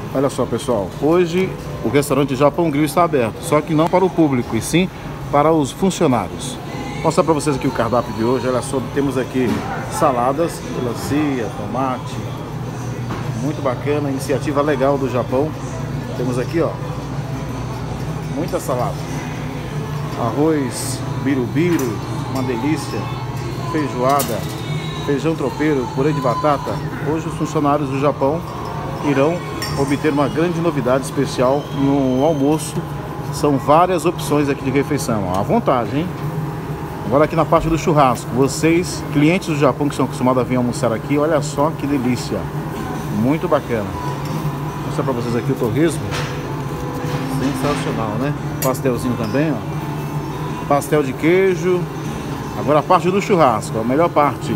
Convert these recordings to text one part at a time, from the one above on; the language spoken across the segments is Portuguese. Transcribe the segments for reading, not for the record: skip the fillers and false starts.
Olha só, pessoal, hoje o restaurante Japão Grill está aberto, só que não para o público, e sim para os funcionários. Vou mostrar para vocês aqui o cardápio de hoje. Olha só, temos aqui saladas, melancia, tomate, muito bacana, iniciativa legal do Japão. Temos aqui, ó, muita salada, arroz birubiru, uma delícia, feijoada, feijão tropeiro, purê de batata. Hoje os funcionários do Japão irão obter uma grande novidade especial no almoço. São várias opções aqui de refeição, à vontade, hein? Agora aqui na parte do churrasco, vocês, clientes do Japão que são acostumados a vir almoçar aqui, olha só que delícia, muito bacana. Vou mostrar para vocês aqui o torresmo, sensacional, né? Pastelzinho também, ó, pastel de queijo. Agora a parte do churrasco, a melhor parte.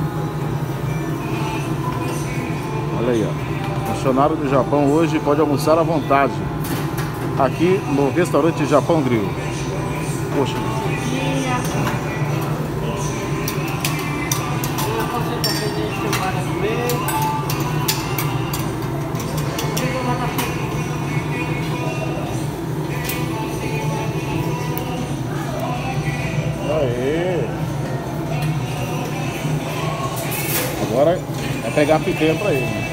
Olha aí, ó. Funcionário do Japão hoje pode almoçar à vontade aqui no restaurante Japão Grill. Poxa. Aê. Agora é pegar a picanha para ele.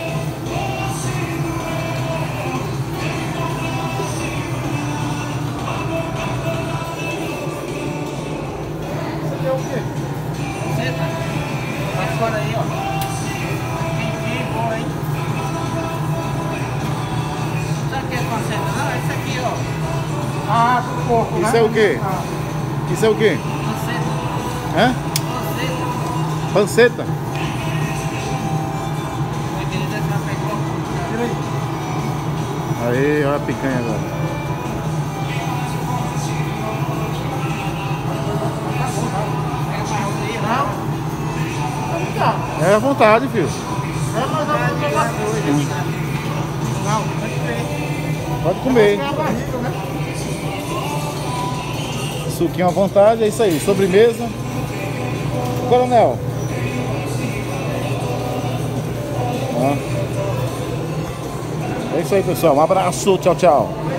Agora aí, ó. Quentinho, bom, hein? Sabe o que é panceta? Não, esse aqui, ó. Ah, do porco, né? Isso é o quê? Isso é o quê? Panceta. Hã? Panceta. Panceta? Aquele deve estar pegando. Tira aí. Aí, olha a picanha agora. É à vontade, filho. Não, pode Pode comer. Suquinho à vontade, é isso aí. Sobremesa. Coronel. Ó. É isso aí, pessoal. Um abraço. Tchau, tchau.